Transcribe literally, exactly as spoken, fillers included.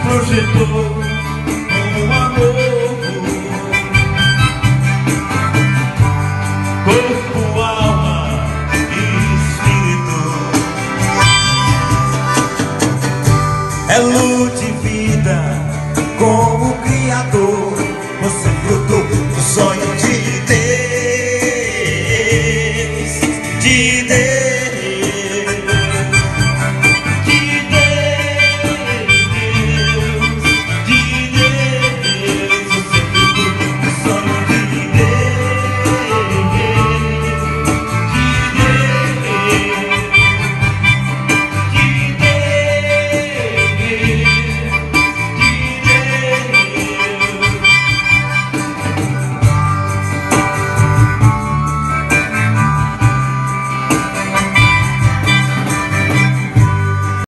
projetou um amor, corpo, alma e espírito. É luz de vida